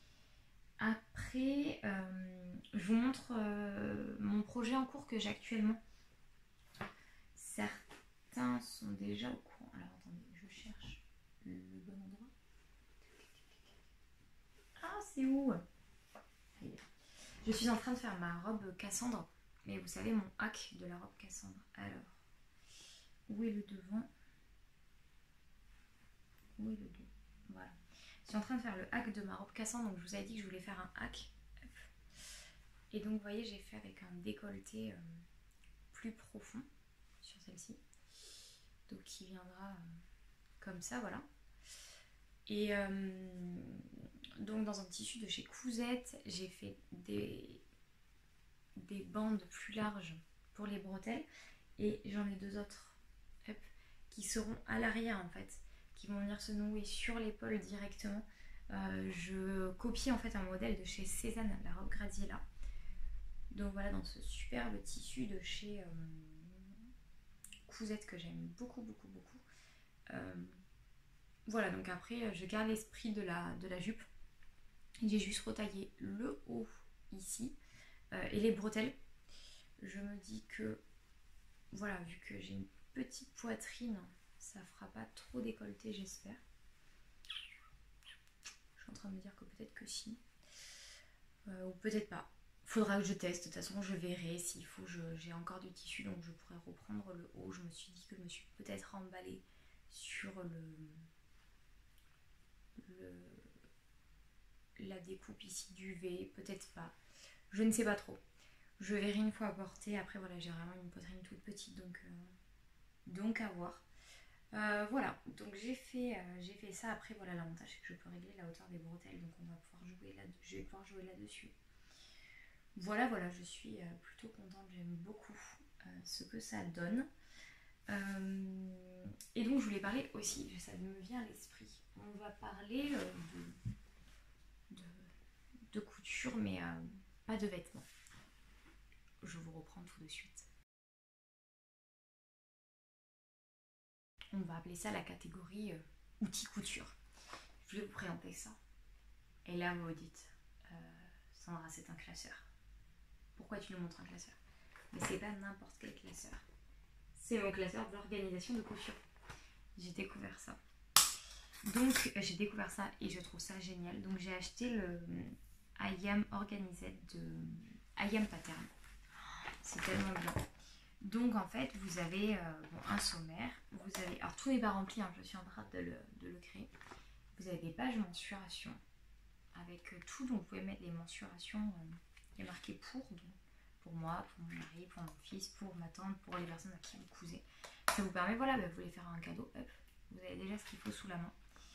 Après, euh, je vous montre euh, mon projet en cours que j'ai actuellement. Certains sont déjà au courant. Alors attendez, je cherche le bon endroit. Ah, c'est où? Je suis en train de faire ma robe Cassandre. Mais vous savez, mon hack de la robe Cassandre. Alors, où est le devant? Où est le dos? Voilà. Je suis en train de faire le hack de ma robe Cassandre. Donc, je vous avais dit que je voulais faire un hack. Et donc, vous voyez, j'ai fait avec un décolleté euh, plus profond sur celle-ci. Donc, qui viendra euh, comme ça, voilà. Et euh, donc, dans un tissu de chez Cousette, j'ai fait des, des bandes plus larges pour les bretelles. Et j'en ai deux autres hop, qui seront à l'arrière en fait, qui vont venir se nouer sur l'épaule directement. Euh, je copie en fait un modèle de chez Cézanne, la robe Graziella. Donc voilà, dans ce superbe tissu de chez euh, Cousette que j'aime beaucoup, beaucoup, beaucoup. Euh, voilà, donc après, je garde l'esprit de la, de la jupe. J'ai juste retaillé le haut ici euh, et les bretelles. Je me dis que, voilà, vu que j'ai une petite poitrine, ça fera pas trop décolleté, j'espère. Je suis en train de me dire que peut-être que si. Euh, ou peut-être pas. Faudra que je teste. De toute façon, je verrai s'il faut. J'ai encore du tissu, donc je pourrais reprendre le haut. Je me suis dit que je me suis peut-être emballée sur le, le la découpe ici du V. Peut-être pas. Je ne sais pas trop. Je verrai une fois à porter. Après, voilà, j'ai vraiment une poitrine toute petite, donc, euh, donc à voir. Euh, voilà, donc j'ai fait, euh, j'ai fait ça. Après, voilà, l'avantage c'est que je peux régler la hauteur des bretelles, donc on va pouvoir jouer là, je vais pouvoir jouer là-dessus. Voilà, voilà, je suis euh, plutôt contente, j'aime beaucoup euh, ce que ça donne. Euh, et donc, je voulais parler aussi, ça me vient à l'esprit. On va parler euh, de, de, de couture, mais euh, pas de vêtements. Je vous reprends tout de suite. On va appeler ça la catégorie euh, outils couture. Je vais vous présenter ça. Et là, vous vous dites, euh, Sandra, c'est un classeur. Pourquoi tu nous montres un classeur? Mais c'est pas n'importe quel classeur. C'est mon classeur d'organisation de couture. J'ai découvert ça. Donc, j'ai découvert ça et je trouve ça génial. Donc, j'ai acheté le I Am Organized de I Am Pattern. C'est tellement bien. Donc en fait vous avez euh, bon, un sommaire, vous avez, alors tout n'est pas rempli, hein, je suis en train de le, de le créer. Vous avez des pages mensuration avec euh, tout, donc vous pouvez mettre les mensurations, euh, il y a marqué pour, donc, pour moi, pour mon mari, pour mon fils, pour ma tante, pour les personnes à qui vous cousez. Ça vous permet, voilà, bah, vous voulez faire un cadeau, hop, vous avez déjà ce qu'il faut sous la main.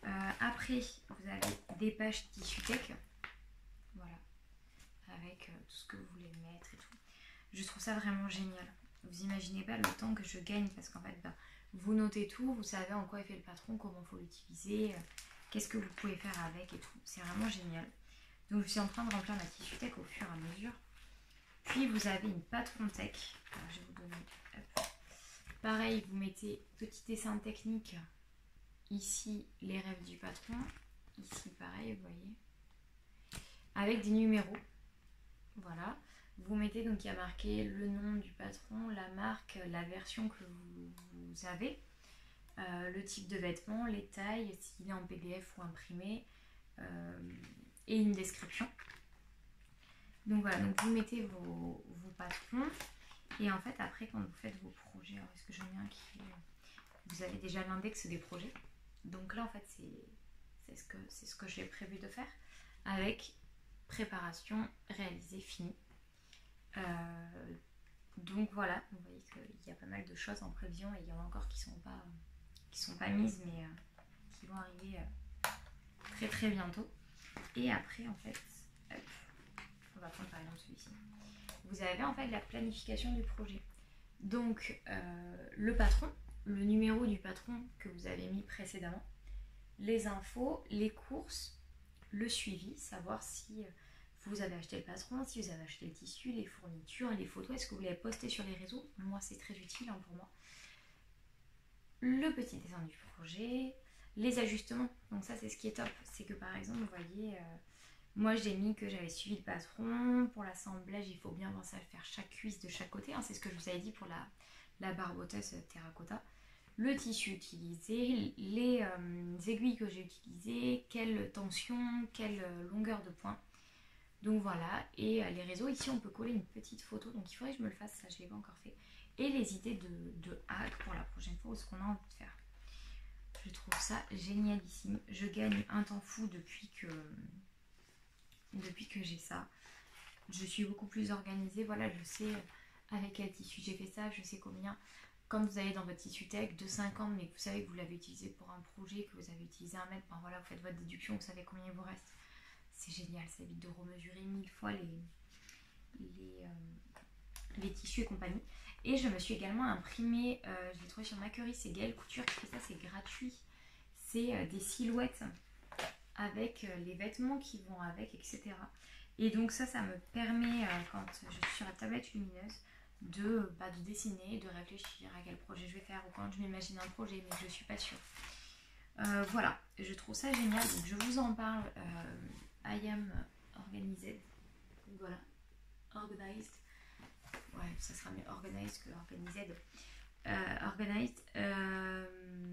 Euh, après, vous avez des pages Tissu Tech. Voilà. Avec euh, tout ce que vous voulez mettre et tout. Je trouve ça vraiment génial. Vous imaginez pas le temps que je gagne parce qu'en fait, bah, vous notez tout, vous savez en quoi est fait le patron, comment il faut l'utiliser, euh, qu'est-ce que vous pouvez faire avec et tout. C'est vraiment génial. Donc je suis en train de remplir ma Tissu Tech au fur et à mesure. Puis vous avez une Patron Tech. Alors, je vais vous donner. Hop. Pareil, vous mettez petit dessin technique. Ici, les rêves du patron. Ici, pareil, vous voyez. Avec des numéros. Voilà. Vous mettez donc il y a marqué le nom du patron, la marque, la version que vous, vous avez, euh, le type de vêtements, les tailles, s'il est en P D F ou imprimé, euh, et une description. Donc voilà, donc vous mettez vos, vos patrons et en fait après quand vous faites vos projets, alors est-ce que j'en ai un qui vous avez déjà l'index des projets. Donc là en fait c'est ce que c'est ce que j'ai prévu de faire avec préparation réalisée finie. Euh, donc voilà, vous voyez qu'il y a pas mal de choses en prévision et il y en a encore qui sont pas qui sont pas mises mais euh, qui vont arriver euh, très très bientôt. Et après en fait, hop, on va prendre par exemple celui-ci. Vous avez en fait la planification du projet. Donc euh, le patron, le numéro du patron que vous avez mis précédemment, les infos, les courses, le suivi, savoir si vous avez acheté le patron, si vous avez acheté le tissu, les fournitures, les photos, est-ce que vous l'avez posté sur les réseaux? Moi c'est très utile hein, pour moi. Le petit dessin du projet, les ajustements, donc ça c'est ce qui est top, c'est que par exemple vous voyez, euh, moi j'ai mis que j'avais suivi le patron, pour l'assemblage il faut bien penser à faire chaque cuisse de chaque côté, hein, c'est ce que je vous avais dit pour la, la barboteuse terracotta. Le tissu utilisé, les euh, aiguilles que j'ai utilisées, quelle tension, quelle longueur de point. Donc voilà, et euh, les réseaux, ici on peut coller une petite photo, donc il faudrait que je me le fasse, ça je ne l'ai pas encore fait. Et les idées de, de hack pour la prochaine fois, ou ce qu'on a envie de faire. Je trouve ça génialissime. Je gagne un temps fou depuis que, depuis que j'ai ça. Je suis beaucoup plus organisée, voilà, je sais avec quel tissu j'ai fait ça, je sais combien. Comme vous avez dans votre tissu tech de cinquante, mais que vous savez que vous l'avez utilisé pour un projet, que vous avez utilisé un mètre, ben voilà, vous faites votre déduction, vous savez combien il vous reste. C'est génial, ça évite de remesurer mille fois les, les, euh, les tissus et compagnie. Et je me suis également imprimé, euh, je l'ai trouvé sur Maquerie, c'est Gaëlle Couture qui fait ça, c'est gratuit. C'est euh, des silhouettes avec euh, les vêtements qui vont avec, et cetera. Et donc ça, ça me permet, euh, quand je suis sur la tablette lumineuse, de, bah, de dessiner, de réfléchir à quel projet je vais faire, ou quand je m'imagine un projet mais que je ne suis pas sûre. Euh, voilà, je trouve ça génial, donc je vous en parle. Euh, I am organized. Voilà, organized. Ouais, ça sera mieux organized que organized. Euh, organized. Euh,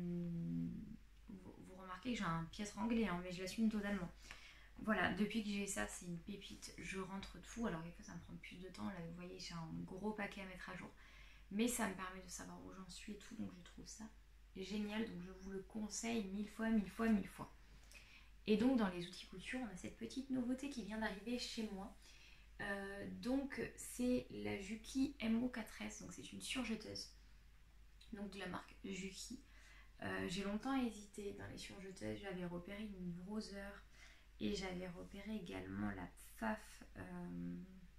vous, vous remarquez que j'ai un pièce ranglée, hein, mais je l'assume totalement. Voilà, depuis que j'ai ça, c'est une pépite. Je rentre tout. Alors, des fois, ça me prend plus de temps. Là, vous voyez, j'ai un gros paquet à mettre à jour. Mais ça me permet de savoir où j'en suis et tout. Donc, je trouve ça génial. Donc, je vous le conseille mille fois, mille fois, mille fois. Et donc, dans les outils couture, on a cette petite nouveauté qui vient d'arriver chez moi. Euh, donc, c'est la Juki M O quatre S. Donc, c'est une surjeteuse. Donc, de la marque Juki. Euh, j'ai longtemps hésité dans les surjeteuses. J'avais repéré une Brother. Et j'avais repéré également la P F A F euh,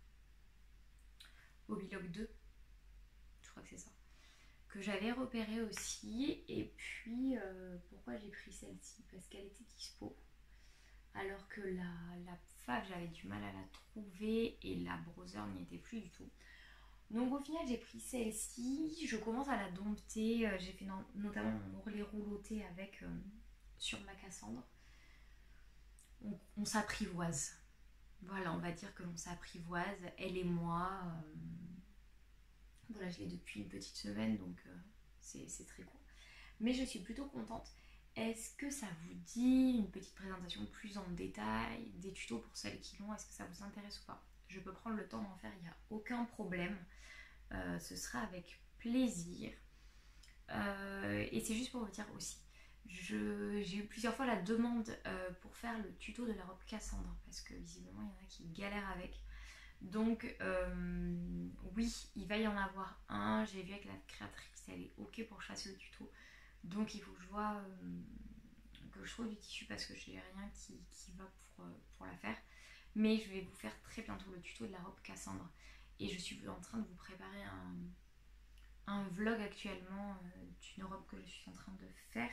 Obiloc deux, je crois que c'est ça, que j'avais repéré aussi. Et puis, euh, pourquoi j'ai pris celle-ci? Parce qu'elle était dispo. Alors que la, la P F A F, j'avais du mal à la trouver et la Brother n'y était plus du tout. Donc au final, j'ai pris celle-ci. Je commence à la dompter. J'ai fait no notamment mon ourlet rouloté avec euh, sur ma Cassandre. On, on s'apprivoise. Voilà, on va dire que l'on s'apprivoise, elle et moi. Euh, voilà, je l'ai depuis une petite semaine, donc euh, c'est très cool. Mais je suis plutôt contente. Est-ce que ça vous dit une petite présentation plus en détail, des tutos pour celles qui l'ont? Est-ce que ça vous intéresse ou pas? Je peux prendre le temps d'en faire, il n'y a aucun problème. Euh, ce sera avec plaisir. Euh, et c'est juste pour vous dire aussi, j'ai eu plusieurs fois la demande euh, pour faire le tuto de la robe Cassandre parce que visiblement il y en a qui galèrent avec. Donc euh, oui, il va y en avoir un. J'ai vu avec la créatrice, elle est ok pour chasser le tuto. Donc il faut que je vois euh, que je trouve du tissu parce que j'ai rien qui, qui va pour, pour la faire. Mais je vais vous faire très bientôt le tuto de la robe Cassandre. Et je suis en train de vous préparer un, un vlog actuellement euh, d'une robe que je suis en train de faire.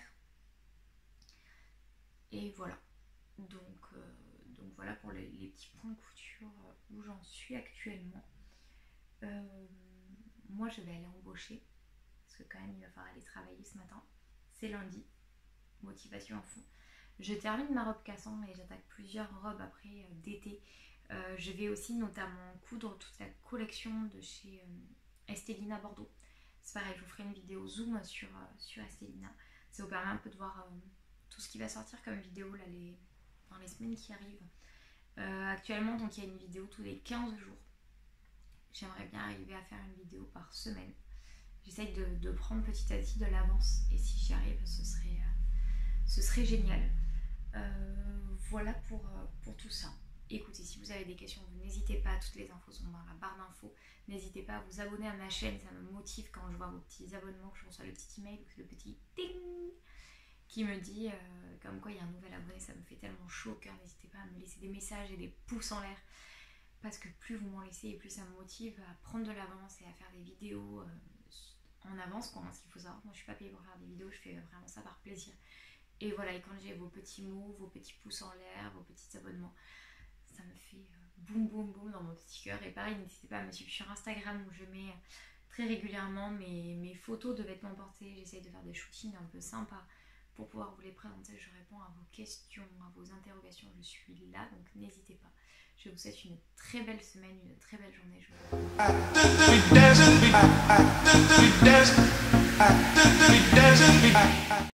Et voilà. Donc, euh, donc voilà pour les, les petits points de couture où j'en suis actuellement. Euh, moi je vais aller embaucher. Parce que quand même il va falloir aller travailler ce matin. C'est lundi. Motivation à fond. Je termine ma robe Cassandre et j'attaque plusieurs robes après euh, d'été. Euh, je vais aussi notamment coudre toute la collection de chez euh, Estelina Bordeaux. C'est pareil, je vous ferai une vidéo zoom sur, euh, sur Estelina. Ça vous permet un peu de voir euh, tout ce qui va sortir comme vidéo là, les, dans les semaines qui arrivent. Euh, actuellement, donc il y a une vidéo tous les quinze jours. J'aimerais bien arriver à faire une vidéo par semaine. J'essaye de, de prendre petit à petit de l'avance et si j'y arrive, ce serait, euh, ce serait génial. Euh, voilà pour, euh, pour tout ça. Écoutez, si vous avez des questions, vous n'hésitez pas, toutes les infos sont dans la barre d'infos. N'hésitez pas à vous abonner à ma chaîne, ça me motive quand je vois vos petits abonnements, que je reçois le petit email, le petit ting qui me dit euh, comme quoi il y a un nouvel abonné, ça me fait tellement chaud au cœur. N'hésitez pas à me laisser des messages et des pouces en l'air parce que plus vous m'en laissez et plus ça me motive à prendre de l'avance et à faire des vidéos euh, en avance. Quoi. Ce qu'il faut savoir, moi je suis pas payée pour faire des vidéos, je fais vraiment ça par plaisir. Et voilà, et quand j'ai vos petits mots, vos petits pouces en l'air, vos petits abonnements, ça me fait boum boum boum dans mon petit cœur. Et pareil, n'hésitez pas à me suivre sur Instagram où je mets très régulièrement mes, mes photos de vêtements portés. J'essaye de faire des shootings un peu sympas pour pouvoir vous les présenter. Je réponds à vos questions, à vos interrogations. Je suis là, donc n'hésitez pas. Je vous souhaite une très belle semaine, une très belle journée. Je vous...